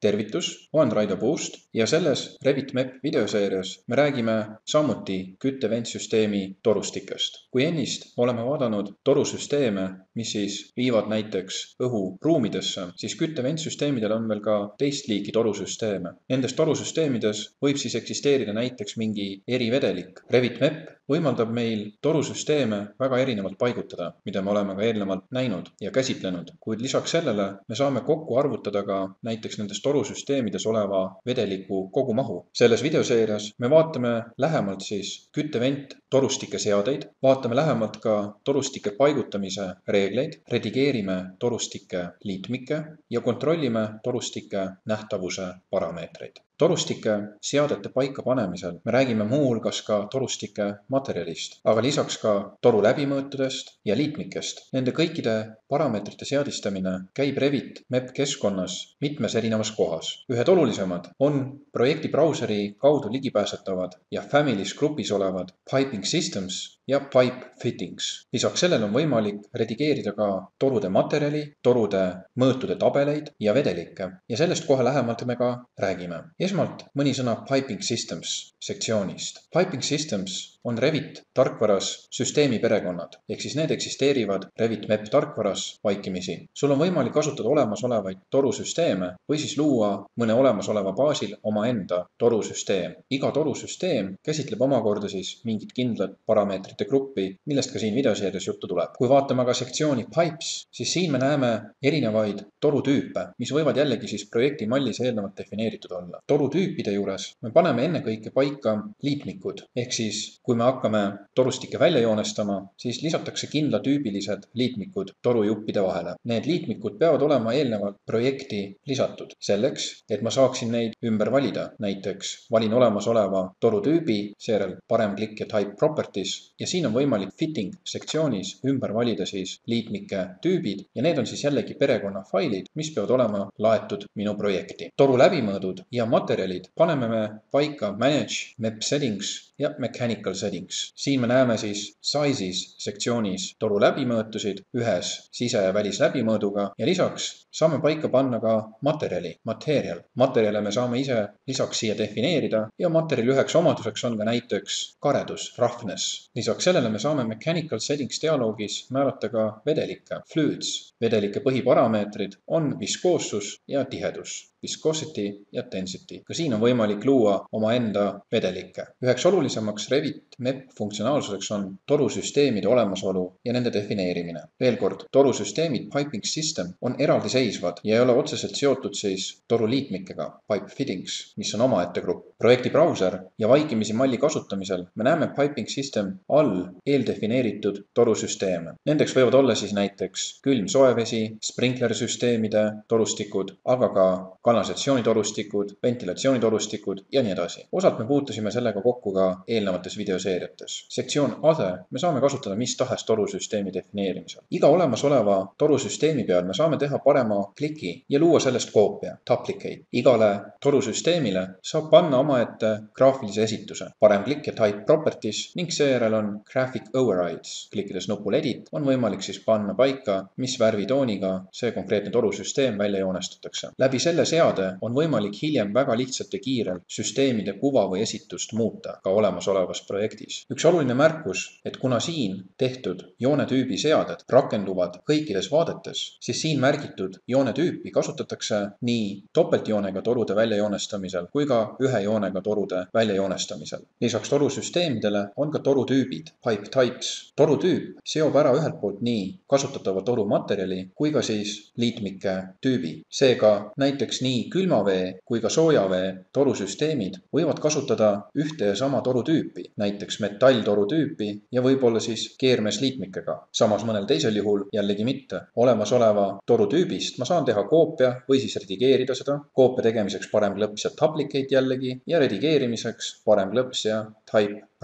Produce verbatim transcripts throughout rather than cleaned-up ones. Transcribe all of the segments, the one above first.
tervitus, olen Raido Puust ja selles Revit M E P videoseerias me räägime samuti kütteventsüsteemi torustikest. Kui ennist oleme vaadanud torusüsteeme, mis siis viivad näiteks õhu ruumidesse, siis kütteventsüsteemidel on veel ka teist liiki torusüsteeme. Nendes torusüsteemides võib siis eksisteerida näiteks mingi erivedelik. Revit M E P võimaldab meil torusüsteeme väga erinevalt paigutada, mida me oleme ka eelnevalt näinud ja käsitlenud, kuid lisaks sellele me saame kokku arvutada ka näiteks nendes torusüsteemides oleva vedeliku kogumahu. Selles videoseerias me vaatame lähemalt siis küttevent torustike seadeid, vaatame lähemalt ka torustike paigutamise reegleid, redigeerime torustike liitmikke ja kontrollime torustike nähtavuse parameetreid. Torustike seadete paika panemisel me räägime muu hulgas ka torustike materjalist, aga lisaks ka toru läbimõõtudest ja liitmikest. Nende kõikide parameetrite seadistamine käib Revit M E P keskkonnas mitmes erinevas kohas. Ühed olulisemad on projekti brauseri kaudu ligipääsetavad ja Families grupis olevad Piping Systems ja Pipe Fittings. Lisaks sellele on võimalik redigeerida ka torude materjali, torude mõõtude tabeleid ja vedelikke ja sellest kohe lähemalt me ka räägime. Esmalt mõni sõna Piping Systems sektsioonist. Piping Systems on Revit tarkvaras süsteemi perekonnad, ehk siis need eksisteerivad Revit M E P tarkvaras vaikimisi. Sul on võimalik kasutada olemasolevaid torusüsteeme või siis luua mõne olemasoleva baasil omaenda torusüsteem. Iga torusüsteem käsitleb omakorda siis mingit kindlat parameetrite gruppi, millest ka siin videoseerias juttu tuleb. Kui vaatame ka sektsiooni Pipes, siis siin me näeme erinevaid torutüüpe, mis võivad jällegi siis projekti mallis eelnevalt defineeritud olla. Torutüüpide juures me paneme ennekõike paika liitmikud, ehk siis kui me hakkame torustike välja joonestama, siis lisatakse kindla tüübilised liitmikud torujuppide vahele. Need liitmikud peavad olema eelnevalt projekti lisatud selleks, et ma saaksin neid ümber valida. Näiteks valin olemasoleva torutüübi, seejärel parem klikk ja Type Properties ja siin on võimalik Fitting sektsioonis ümber valida siis liitmike tüübid ja need on siis jällegi perekonna failid, mis peavad olema laetud minu projekti. Toru läbimõõdud ja materjalid paneme me paika Manage, M E P Settings ja Mechanical Settings. Siin me näeme siis Sizes sektsioonis toru läbimõõtusid ühes sise- ja välisläbimõõduga ja lisaks saame paika panna ka materjali, material. Materjale me saame ise lisaks siia defineerida ja materjali üheks omaduseks on ka näiteks karedus, roughness. Lisaks sellele me saame Mechanical Settings dialoogis määrata ka vedelikke, fluids. Vedelike põhiparameetrid on viskoossus ja tihedus, viscosity ja density. Ka siin on võimalik luua omaenda vedelikke. Üheks olulisemaks Revit M E P funktsionaalsuseks on torusüsteemide olemasolu ja nende defineerimine. Veel kord, torusüsteemid Piping System on eraldiseisvad ja ei ole otseselt seotud siis toru liitmikega, Pipe Fittings, mis on omaette grupp. Projekti brauser ja vaikimisi malli kasutamisel me näeme Piping System all eeldefineeritud torusüsteeme. Nendeks võivad olla siis näiteks külm soevesi, sprinklersüsteemide torustikud, aga ka kanalisatsioonitorustikud, ventilatsioonitorustikud ja nii edasi. Osalt me puutusime sellega kokku ka eelnevates videoseeriates. Sektsioon Other me saame kasutada mis tahes torusüsteemi defineerimisel. Iga olemasoleva torusüsteemi peal me saame teha parema kliki ja luua sellest koopia, duplicate. Igale torusüsteemile saab panna omaette graafilise esituse. Parem klikk ja Type Properties ning seejärel on Graphic Overrides. Klikkides nupul Edit on võimalik siis panna paika, mis värvitooniga see konkreetne torusüsteem välja joonestatakse. Läbi selle seade on võimalik hiljem väga lihtsalt ja kiirelt süsteemide kuva või esitust muuta ka olemasolevas projektis. Üks oluline märkus, et kuna siin tehtud joonetüübi seaded rakenduvad kõikides vaadetes, siis siin märgitud joonetüüpi kasutatakse nii topeltjoonega torude väljajoonestamisel kui ka ühe joonega torude väljajoonestamisel. Lisaks torusüsteemidele on ka torutüübid, pipe types. Torutüüp seob ära ühelt poolt nii kasutatava toru materjali kui ka siis liitmike tüübi. Seega näiteks nii külmavee kui ka soojavee torusüsteemid võivad kasutada ühte ja sama torutüüpi, näiteks metalltorutüüpi ja võib-olla siis keermesliitmikega. Samas mõnel teisel juhul jällegi mitte. Olemasoleva torutüübist ma saan teha koopia või siis redigeerida seda. Koopia tegemiseks parem klõps ja duplicate jällegi ja redigeerimiseks parem klõps ja Type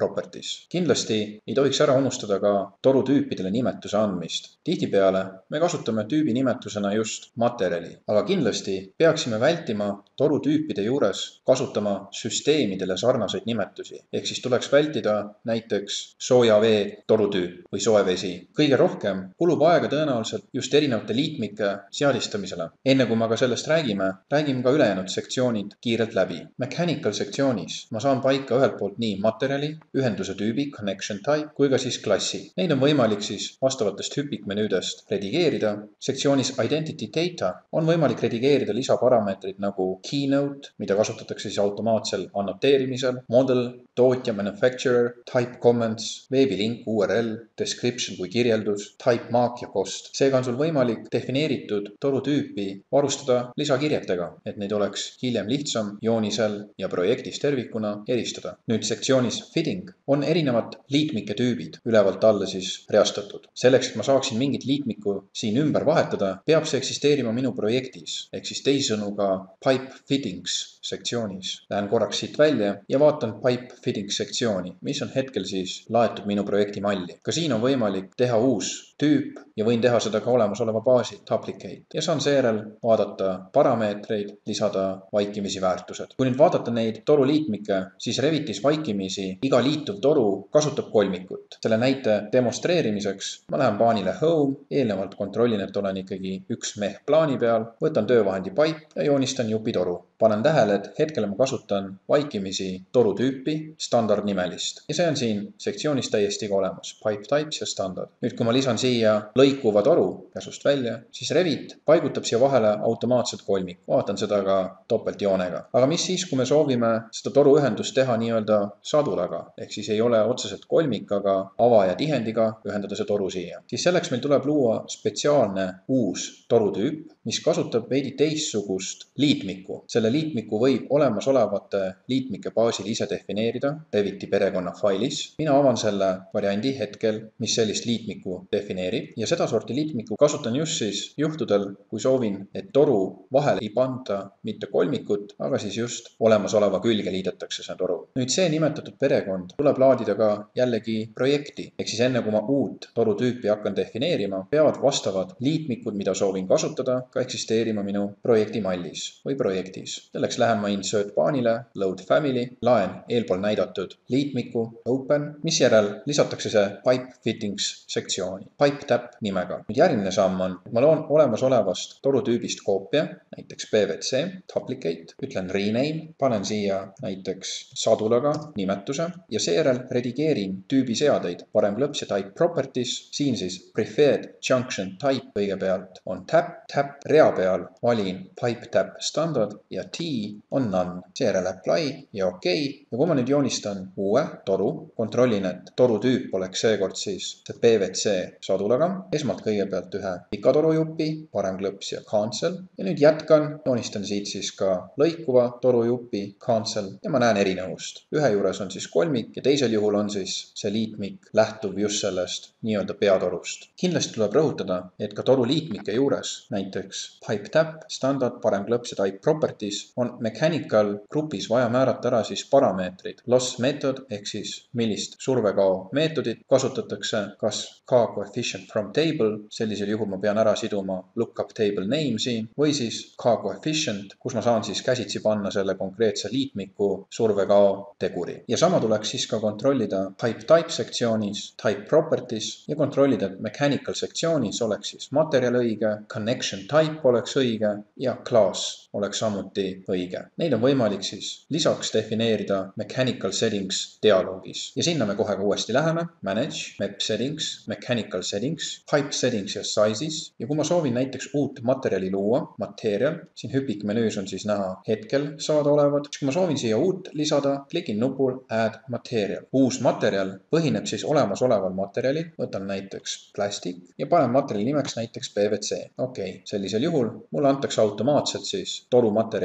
properties. kindlasti ei tohiks ära unustada ka torutüüpidele nimetuse andmist. Tihtipeale me kasutame tüübi nimetusena just materjali, aga kindlasti peaksime vältima torutüüpide juures kasutama süsteemidele sarnaseid nimetusi. Ehk siis tuleks vältida näiteks soojavee torutüüp või soevesi. kõige rohkem kulub aega tõenäoliselt just erinevate liitmike seadistamisele. enne kui me ka sellest räägime, räägime ka ülejäänud sektsioonid kiirelt läbi. Mechanical sektsioonis ma saan paika ühelt poolt nii materjali, ühenduse tüübi, connection type, kui ka siis klassi. Neid on võimalik siis vastavatest hüpikmenüüdest redigeerida. Sektsioonis identity data on võimalik redigeerida lisaparameetrid nagu keynote, mida kasutatakse siis automaatsel annoteerimisel, model, tootja, manufacturer, type comments, veebilink, U R L, description kui kirjeldus, type mark ja cost. seega on sul võimalik defineeritud torutüüpi varustada lisakirjetega, et neid oleks hiljem lihtsam joonisel ja projektis tervikuna eristada. Nüüd sektsioonis fitting on erinevad liitmike tüübid ülevalt alla siis reastatud. Selleks, et ma saaksin mingit liitmiku siin ümber vahetada, peab see eksisteerima minu projektis, ehk siis teisisõnu ka pipe fittings sektsioonis. Lähen korraks siit välja ja vaatan pipe fittings sektsiooni, mis on hetkel siis laetud minu projekti malli. Ka siin on võimalik teha uus tüüp ja võin teha seda ka olemasoleva baasi duplicate ja saan seejärel vaadata parameetreid, lisada vaikimisi väärtused. Kui nüüd vaadata neid toruliitmikke, siis Revitis vaikimisi iga liituv toru kasutab kolmikut. Selle näite demonstreerimiseks ma lähen plaanile home, eelnevalt kontrollin, et olen ikkagi üks meh plaani peal, võtan töövahendi pipe ja joonistan jupitoru. Panen tähele, et hetkel ma kasutan vaikimisi torutüüpi standardnimelist ja see on siin sektsioonis täiesti ka olemas, pipe types ja standard. Nüüd, kui ma lisan siia lõikuva toru käsust välja, siis Revit paigutab siia vahele automaatselt kolmik. Vaatan seda ka topeltjoonega. Aga mis siis, kui me soovime seda toruühendust teha nii-öelda sadulaga, ehk siis ei ole otseselt kolmik, aga ava ja tihendiga ühendada see toru siia. Siis selleks meil tuleb luua spetsiaalne uus torutüüp, mis kasutab veidi teistsugust liitmikku. Selle liitmiku võib olemasolevate liitmike baasil ise defineerida Reviti perekonna failis. Mina avan selle variandi hetkel, mis sellist liitmiku defineerib ja seda sorti liitmiku kasutan just siis juhtudel, kui soovin, et toru vahele ei panda mitte kolmikut, aga siis just olemasoleva külge liidetakse see toru. Nüüd see nimetatud perekond tuleb laadida ka jällegi projekti. Ehk siis enne kui ma uut torutüüpi hakkan defineerima, peavad vastavad liitmikud, mida soovin kasutada, ka eksisteerima minu projekti mallis või projektis. Selleks lähen ma insert baanile, load family, laen eelpool näidatud liitmiku, open, mis järel lisatakse see pipe fittings sektsiooni, pipe tap nimega. Nüüd järgmine samm on, et ma loon olemasolevast torutüübist koopia, näiteks P V C, duplicate, ütlen rename, panen siia näiteks sadulaga nimetuse ja seejärel redigeerin tüübi seadeid, varem klõps ja type properties, siin siis preferred junction type kõigepealt on tap, tap rea peal valin pipe tap standard ja T on none, seejärel apply ja OK. Ja kui ma nüüd joonistan uue toru, kontrollin, et torutüüp oleks seekord siis see P V C sadulaga, esmalt kõigepealt ühe pika torujupi, parem klõps ja cancel ja nüüd jätkan, joonistan siit siis ka lõikuva torujupi, cancel ja ma näen erinevust. Ühe juures on siis kolmik ja teisel juhul on siis see liitmik lähtuv just sellest nii-öelda peatorust. Kindlasti tuleb rõhutada, et ka toru liitmike juures, näiteks pipe tap, standard, parem klõps ja type properties on mechanical grupis vaja määrata ära siis parameetrid. Loss method ehk siis millist survekao meetodit kasutatakse, kas K coefficient from table, sellisel juhul ma pean ära siduma lookup table name siin, või siis K coefficient, kus ma saan siis käsitsi panna selle konkreetse liitmiku survekao teguri. Ja sama tuleks siis ka kontrollida pipe type sektsioonis, type properties ja kontrollida, et mechanical sektsioonis oleks siis materjal õige, connection type oleks õige ja class oleks samuti õige. Neid on võimalik siis lisaks defineerida mechanical settings dialoogis. Ja sinna me kohe ka uuesti läheme. Manage, map settings, mechanical settings, pipe settings ja sizes. Ja kui ma soovin näiteks uut materjali luua, material, siin hüpikmenüüs on siis näha hetkel saada olevad. Kui ma soovin siia uut lisada, klikin nupul add material. Uus materjal põhineb siis olemasoleval materjali. Võtan näiteks plastik ja panen materjali nimeks näiteks P V C. Ok, sellisel juhul mulle antakse automaatselt siis torumaterjali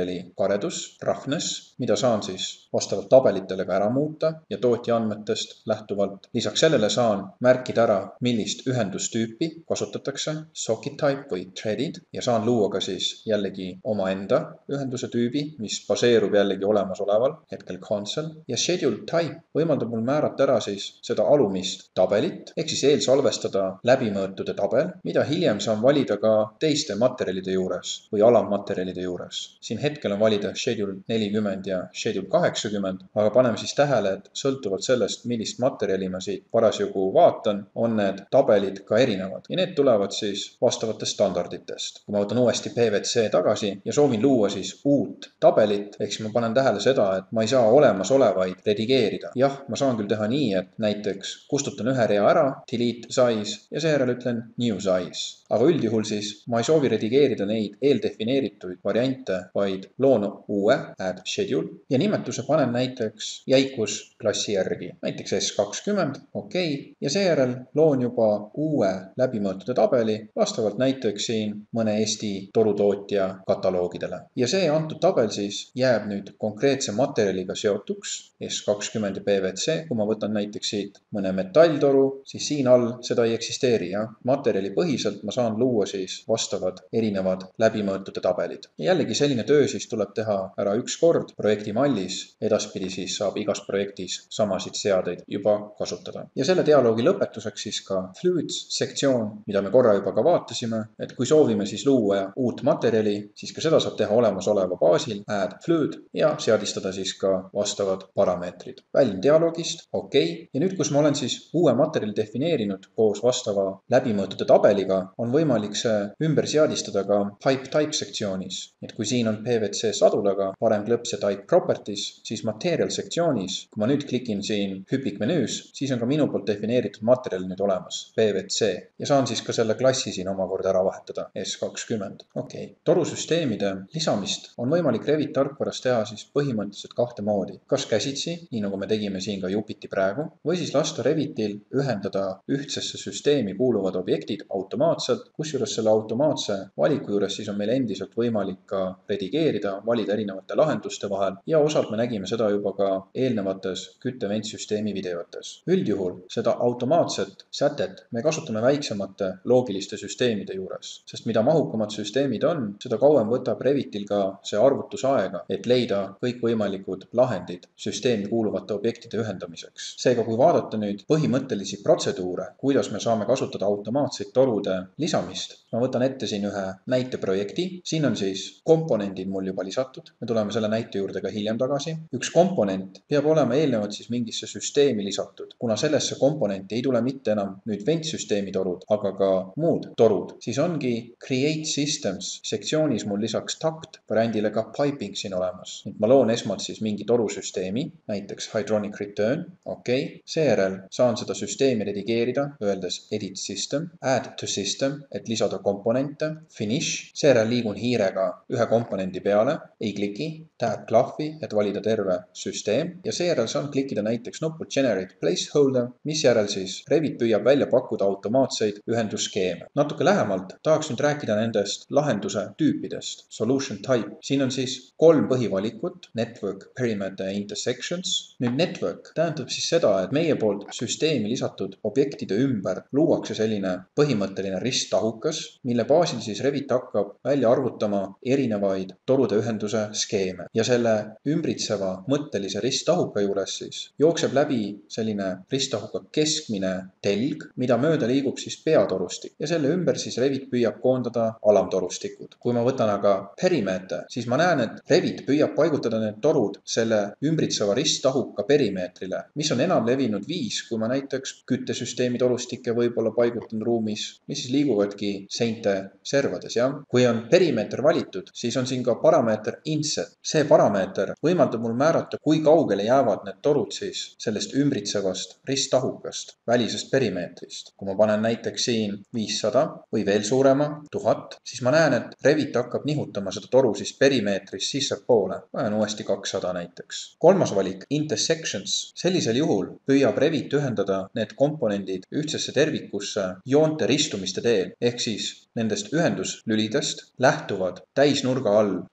materjali karedus, roughness, mida saan siis vastavalt tabelitele ka ära muuta ja tootja andmetest lähtuvalt. Lisaks sellele saan märkida ära, millist ühendustüüpi kasutatakse, socket type või threaded, ja saan luua ka siis jällegi omaenda ühenduse tüübi, mis baseerub jällegi olemasoleval hetkel console. Ja schedule type võimaldab mul määrata ära siis seda alumist tabelit, ehk siis eelsalvestada läbimõõtude tabel, mida hiljem saan valida ka teiste materjalide juures või alammaterjalide juures. Siin hetkel on valida schedule nelikümmend ja schedule kaheksakümmend, aga paneme siis tähele, et sõltuvalt sellest, millist materjali ma siit parasjagu vaatan, on need tabelid ka erinevad ja need tulevad siis vastavatest standarditest. Kui ma võtan uuesti P V C tagasi ja soovin luua siis uut tabelit, ehk siis ma panen tähele seda, et ma ei saa olemasolevaid redigeerida. Jah, ma saan küll teha nii, et näiteks kustutan ühe rea ära, delete size ja seejärel ütlen new size. Aga üldjuhul siis ma ei soovi redigeerida neid eeldefineeritud variante, vaid loon uue add schedule ja nimetuse panen näiteks jäikus klassi järgi, näiteks S kakskümmend, ok, ja seejärel loon juba uue läbimõõtude tabeli vastavalt näiteks siin mõne Eesti torutootja kataloogidele. Ja see antud tabel siis jääb nüüd konkreetse materjaliga seotuks, S kakskümmend ja P V C, kui ma võtan näiteks siit mõne metalltoru, siis siin all seda ei eksisteeri, ja materjali põhiselt ma saan luua siis vastavad erinevad läbimõõtude tabelid. Ja jällegi selline töö siis tuleb teha ära üks kord projekti mallis, edaspidi siis saab igas projektis samasid seadeid juba kasutada. Ja selle dialoogi lõpetuseks siis ka fluids sektsioon, mida me korra juba ka vaatasime, et kui soovime siis luua uut materjali, siis ka seda saab teha olemasoleva baasil, add fluid ja seadistada siis ka vastavad parameetrid. Väljun dialoogist, ok, ja nüüd, kus ma olen siis uue materjali defineerinud koos vastava läbimõõtude tabeliga, on võimalik see ümber seadistada ka pipe type sektsioonis. Et kui siin on P V C sadulaga parem klõps ja type properties, siis material sektsioonis, kui ma nüüd klikin siin hüpikmenüüs, siis on ka minu poolt defineeritud materjal nüüd olemas, P V C. Ja saan siis ka selle klassi siin omakorda ära vahetada, S kakskümmend. Ok, torusüsteemide lisamist on võimalik Revit tarkvaras teha siis põhimõtteliselt kahte moodi. Kas käsitsi, nii nagu me tegime siin ka Jupiti praegu, või siis lasta Revitil ühendada ühtsesse süsteemi kuuluvad objektid automaatselt, kusjuures selle automaatse valiku juures siis on meil endiselt võimalik ka redigeerida, valida erinevate lahenduste vahel ja osalt me nägime seda juba ka eelnevates kütteventsüsteemi videotes. Üldjuhul seda automaatset sätet me kasutame väiksemate loogiliste süsteemide juures, sest mida mahukamad süsteemid on, seda kauem võtab Revitil ka see arvutusaega, et leida kõikvõimalikud lahendid süsteemi kuuluvate objektide ühendamiseks. Seega, kui vaadata nüüd põhimõttelisi protseduure, kuidas me saame kasutada automaatseid torude lisamist, ma võtan ette siin ühe näiteprojekti. Siin on siis komponendid mul juba lisatud. Me tuleme selle näite juurde ka hiljem tagasi. Üks komponent peab olema eelnevalt siis mingisse süsteemi lisatud. Kuna sellesse komponenti ei tule mitte enam nüüd ventsüsteemi torud, aga ka muud torud, siis ongi create systems sektsioonis mul lisaks tact variandile ka piping siin olemas. Ma loon esmalt siis mingi torusüsteemi, näiteks hydronic return. Ok, seejärel saan seda süsteemi redigeerida, öeldes edit system, add to system, et lisada komponente, finish, seejärel liigun hiirega ühe komponendi peale, ei kliki, tab klahvi, et valida terve süsteem ja seejärel saan klikkida näiteks nuppu generate placeholder, mis järel siis Revit püüab välja pakkuda automaatseid ühendusskeeme. Natuke lähemalt tahaks nüüd rääkida nendest lahenduse tüüpidest. Solution type. Siin on siis kolm põhivalikut, network, perimeter ja intersections. Nüüd network tähendab siis seda, et meie poolt süsteemi lisatud objektide ümber luuakse selline põhimõtteline risttahukas, mille baasil siis Revit hakkab välja arvutama erinevaid torude ühenduse skeeme. Ja selle ümbritseva mõttelise risttahuka juures siis jookseb läbi selline risttahuka keskmine telg, mida mööda liigub siis peatorustik. Ja selle ümber siis Revit püüab koondada alamtorustikud. Kui ma võtan aga perimeeter, siis ma näen, et Revit püüab paigutada need torud selle ümbritseva risttahuka perimeetrile, mis on enam levinud viis, kui ma näiteks küttesüsteemi torustikke võib-olla paigutan ruumis, mis siis liiguvadki seinte servades, jah. Kui on perimeeter valitud, siis on siin ka parameeter inset. See parameeter võimaldab mul määrata, kui kaugele jäävad need torud siis sellest ümbritsevast risttahukast, välisest perimeetrist. Kui ma panen näiteks siin viissada või veel suurema, tuhat, siis ma näen, et Revit hakkab nihutama seda toru siis perimeetrist sissepoole. Panen uuesti kakssada näiteks. Kolmas valik, intersections. Sellisel juhul püüab Revit ühendada need komponendid ühtsesse tervikusse joonte ristumiste teel, ehk siis nendest ühenduslülidest lähtuvad täisnurga all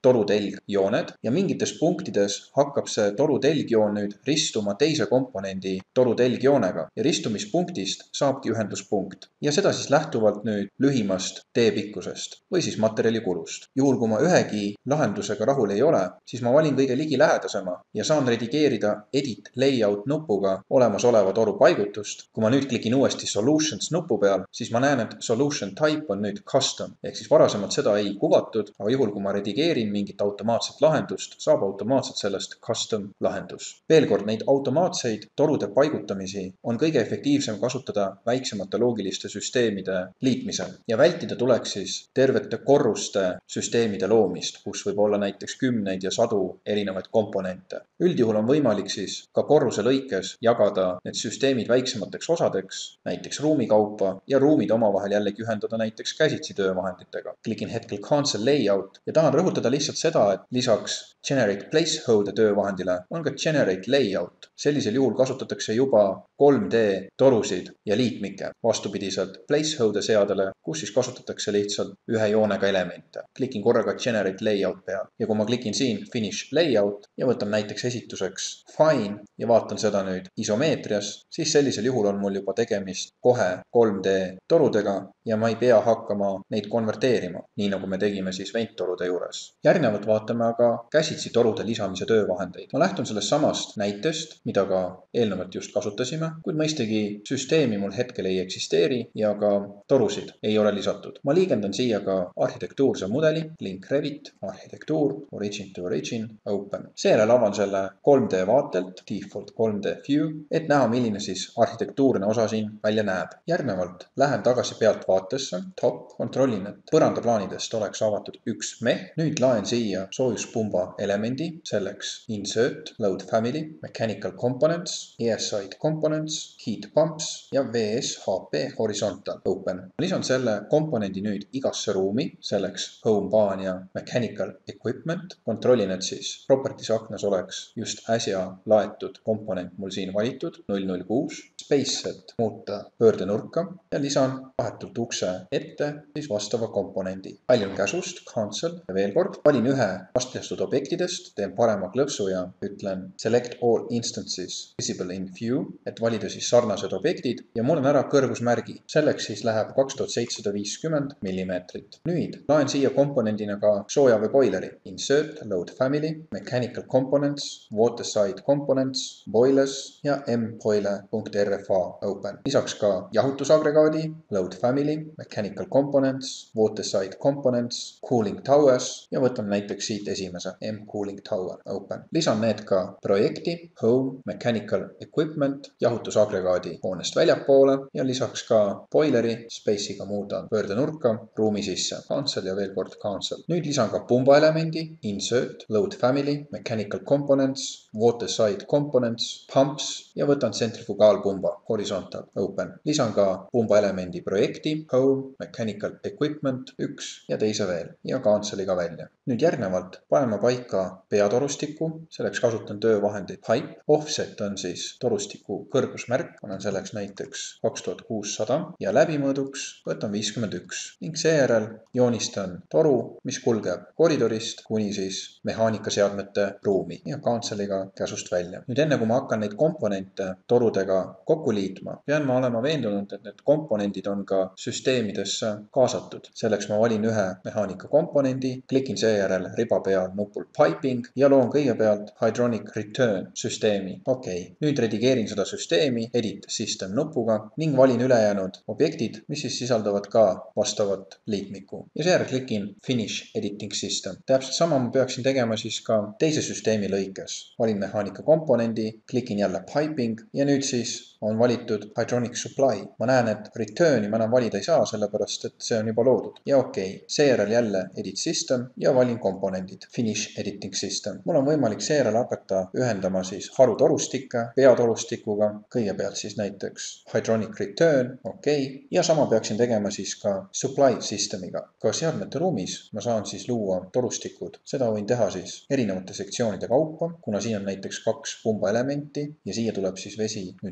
torutelgjooned ja mingites punktides hakkab see torutelgjoon nüüd ristuma teise komponendi torutelgjoonega ja ristumispunktist saabki ühenduspunkt. Ja seda siis lähtuvalt nüüd lühimast teepikkusest või siis materjalikulust. Juhul, kui ma ühegi lahendusega rahul ei ole, siis ma valin kõige ligilähedasema ja saan redigeerida Edit Layout nupuga olemasoleva toru paigutust. Kui ma nüüd klikin uuesti Solutions nupu peal, siis ma näen, et Solution Type on nüüd Custom. Ehk siis varasemalt seda ei kuvatud, aga juhul, kui ma redigeerin mingit automaatset lahendust, saab automaatselt sellest Custom lahendus. Veel kord, neid automaatseid torude paigutamisi on kõige efektiivsem kasutada väiksemate loogiliste süsteemide liitmisel ja vältida tuleks siis tervete korruste süsteemide loomist, kus võib olla näiteks kümneid ja sadu erinevaid komponente. Üldjuhul on võimalik siis ka korruse lõikes jagada need süsteemid väiksemateks osadeks, näiteks ruumi kaupa ja ruumid omavahel jällegi ühendada näiteks käsitsi töövahenditega. Klikin hetkel Cancel Layout ja tahan rõhutada lihtsalt seda, et lisaks Generate Placeholder töövahendile on ka Generate Layout. Sellisel juhul kasutatakse juba kolm D torusid ja liitmikke vastupidiselt Placeholder seadele, kus siis kasutatakse lihtsalt ühe joonega elemente. Klikin korraga Generate Layout peal ja kui ma klikin siin Finish Layout ja võtan näiteks esituseks Fine ja vaatan seda nüüd isomeetrias, siis sellisel juhul on mul juba tegemist kohe kolm D torudega ja ma ei pea hakkama neid konverteerima, nii nagu me tegime siis venttorude juures. Järgnevalt vaatame aga käsitsi torude lisamise töövahendeid. Ma lähtun sellest samast näitest, mida ka eelnevalt just kasutasime, kuid mõistagi süsteemi mul hetkel ei eksisteeri ja ka torusid ei ole lisatud. Ma liigendan siia ka arhitektuurse mudeli, Link Revit, arhitektuur, Origin to Origin, Open. Seejärel avan selle kolm D vaatelt, Default kolm D View, et näha, milline siis arhitektuurne osa siin välja näeb. Järgnevalt lähen tagasi pealt vaatesse, top, kontrollin, et põrandaplaanidest oleks avatud üks meh. Nüüd laen siia soojuspumba elemendi, selleks Insert, Load Family, Mechanical Components, Airside Components, Heat Pumps ja V S H P Horizontal, Open. Lisan selle komponendi nüüd igasse ruumi, selleks Home Baan ja Mechanical Equipment. Kontrollin, et siis Properties aknas oleks just äsja laetud komponent mul siin valitud, null null kuus. Spaceset muuta pöördenurka ja lisan vahetult ukse ette siis vastava komponendi. Väljun käsust, Cancel ja veel kord valin ühe vastjastud objektidest, teen parema klõpsu ja ütlen Select all instances visible in view, et valida siis sarnased objektid ja mul on ära kõrgusmärgi. Selleks siis läheb kaks tuhat seitsesada viiskümmend millimeetrit. Nüüd laen siia komponendina ka soojavee boileri. Insert, Load Family, Mechanical Components, Waterside Components, Boilers ja mboiler.rfa, Open. Lisaks ka jahutusagregaadi, Load Family, Mechanical Components, Waterside Components, Cooling Towers ja võtan näiteks siit esimese M-Cooling Tower, Open. Lisan need ka projekti, Home, Mechanical Equipment, jahutusagregaadi hoonest väljapoole ja lisaks ka boileri, Space'iga muudan pöördenurka ruumi sisse. Cancel ja veel kord Cancel. Nüüd lisan ka pumba elemendi, Insert, Load Family, Mechanical Components, Waterside Components, Pumps ja võtan tsentrifugaalpumba, Horizontal, Open. Lisan ka pumba elemendi projekti, Home, Mechanical Equipment, üks ja teise veel ja Canceliga välja. Nüüd järgnevalt panen ma paika peatorustiku, selleks kasutan töövahendeid Pipe. Offset on siis torustiku kõrgusmärk, panen selleks näiteks kaks tuhat kuussada ja läbimõõduks võtan viiskümmend üks ning seejärel joonistan toru, mis kulgeb koridorist kuni siis mehaanikaseadmete ruumi ja Canceliga käsust välja. Nüüd enne kui ma hakkan neid komponente torudega kokku liitma, pean ma olema veendunud, et need komponendid on ka süsteemidesse kaasatud. Selleks ma valin ühe mehaanika komponendi, klikin seejärel riba peal nupul Piping ja loon kõigepealt Hydronic Return süsteemi. Okei, okay. Nüüd redigeerin seda süsteemi Edit System nupuga ning valin ülejäänud objektid, mis siis sisaldavad ka vastavat liitmikku. Ja seejärel klikin Finish Editing System. Täpselt sama ma peaksin tegema siis ka teise süsteemi lõikes. Valin mehaanika komponendi, klikin jälle Piping ja nüüd siis on valitud Hydronic Supply. Ma näen, et Return'i ma enam valida ei saa, sellepärast et see on juba loodud. Ja okei, okay. Seejärel jälle Edit System ja valin komponendid. Finish Editing System. Mul on võimalik seejärel hakata ühendama siis harutorustikke peatorustikuga. Kõigepealt siis näiteks Hydronic Return, okei. Okay. Ja sama peaksin tegema siis ka Supply Systemiga. Ka seadmete ruumis ma saan siis luua torustikud. Seda võin teha siis erinevate sektsioonide kaupa, kuna siin on näiteks kaks pumba elementi ja siia tuleb siis vesi nüüd ülemisest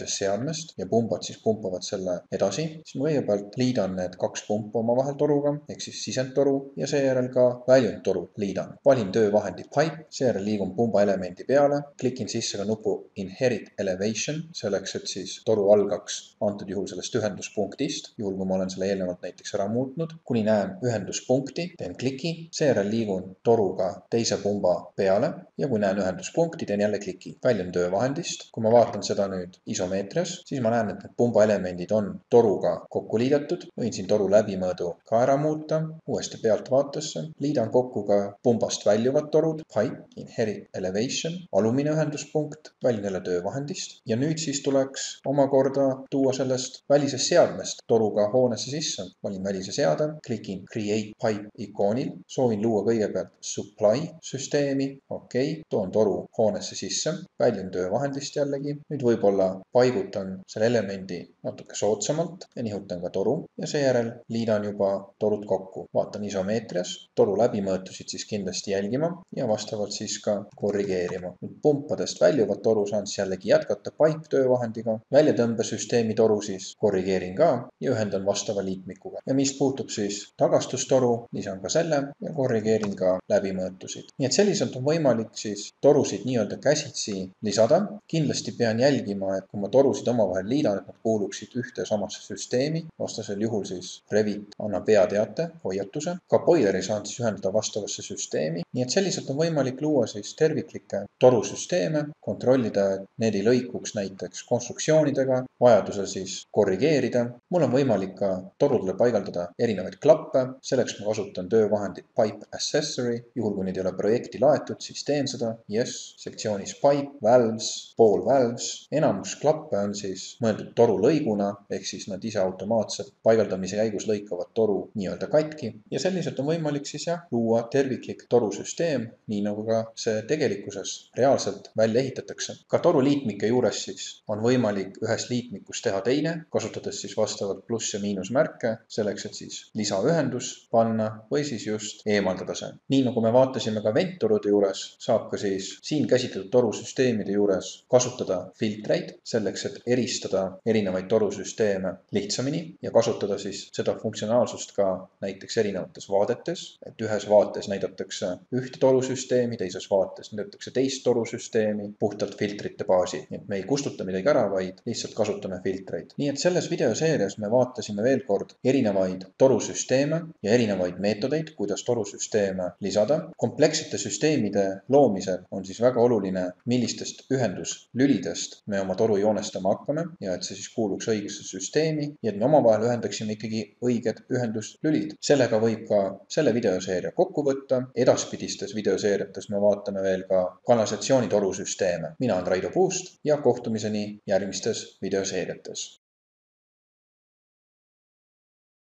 välisest seadmest ja pumbad siis pumpavad selle edasi, siis ma kõigepealt liidan need kaks pumpa omavahel toruga, ehk siis sisendtoru ja seejärel ka väljundtoru liidan. Valin töövahendi pipe, seejärel liigun pumba elemendi peale, klikin sisse ka nupu Inherit Elevation, selleks, et siis toru algaks antud juhul sellest ühenduspunktist, juhul kui ma olen selle eelnevalt näiteks ära muutnud, kuni näen ühenduspunkti, teen kliki, seejärel liigun toruga teise pumba peale ja kui näen ühenduspunkti, teen jälle kliki. Väljun töövahendist, kui ma vaatan seda nüüd isomeetrias, siis ma näen, et need pumba elemendid on toruga kokku liidetud, võin siin toru läbimõõdu ka ära muuta, uuesti pealtvaatesse, liidan kokku ka pumbast väljuvad torud, pipe, Inherit Elevation, alumine ühenduspunkt, valin jälle töövahendist ja nüüd siis tuleks omakorda tuua sellest välisest seadmest toruga hoonesse sisse. Valin välise seade, klikin Create Pipe ikoonil, soovin luua kõigepealt supply süsteemi, okei, okay, toon toru hoonesse sisse, väljun töövahendist jällegi, nüüd võib-olla paigutan selle elemendi natuke soodsamalt ja nihutan ka toru ja seejärel liidan juba torud kokku. Vaatan isomeetrias, toru läbimõõtusid siis kindlasti jälgima ja vastavalt siis ka korrigeerima. Nüüd pumpadest väljuvat toru saan siis jällegi jätkata pipe töövahendiga, väljatõmbesüsteemi toru siis korrigeerin ka ja ühendan vastava liitmikuga. Ja mis puutub siis tagastustoru, lisan ka selle ja korrigeerin ka läbimõõtusid. Nii et selliselt on võimalik siis torusid nii-öelda käsitsi lisada. Kindlasti pean jälgima, et kui ma torusid omavahel liidan, et nad kuuluksid ühte samasse süsteemi, vastasel juhul siis Revit annab veateate, hoiatuse. Ka boileri saan siis ühendada vastavasse süsteemi. Nii et selliselt on võimalik luua siis terviklikke torusüsteeme, kontrollida, et need ei lõikuks näiteks konstruktsioonidega, vajadusel siis korrigeerida. Mul on võimalik ka torudele paigaldada erinevaid klappe, selleks ma kasutan töövahendit Pipe Accessory, juhul kui neid ei ole projekti laetud, siis teen seda, yes, sektsioonis Pipe, Valves, Ball Valves, enamus klappe on siis mõeldud toru lõiguna, ehk siis nad ise automaatselt paigaldamise käigus lõikavad toru nii-öelda katki ja selliselt on võimalik siis jah, luua terviklik torusüsteem, nii nagu ka see tegelikkuses reaalselt välja ehitatakse. Ka toru liitmike juures siis on võimalik ühest liitmikust teha teine, kasutades siis vastavalt pluss ja miinusmärke, selleks, et siis lisaühendus panna või siis just eemaldada see. Nii nagu me vaatasime ka venttorude juures, saab ka siis siin käsitletud torusüsteemide juures kasutada filtreid, selleks, et eristada erinevaid torusüsteeme lihtsamini ja kasutada siis seda funktsionaalsust ka näiteks erinevates vaadetes, et ühes vaates näidatakse ühte torusüsteemi, teises vaates näidatakse teist torusüsteemi puhtalt filtrite baasi. Nii et me ei kustuta midagi ära, vaid lihtsalt kasutame filtreid. Nii et selles videoseerias me vaatasime veel kord erinevaid torusüsteeme ja erinevaid meetodeid, kuidas torusüsteeme lisada. Komplekssete süsteemide loomisel on siis väga oluline, millistest ühenduslülidest me oma toru joonestama hakkame ja et see siis kuuluks õigesse süsteemi ja et me omavahel ühendaksime ikkagi õiged ühenduslülid. Sellega võib ka selle videoseeria kokku võtta. Edaspidistes videoseeriates me vaatame veel ka kanalisatsiooni torusüsteeme. Mina olen Raido Puust ja kohtumiseni järgmistes videoseeriates.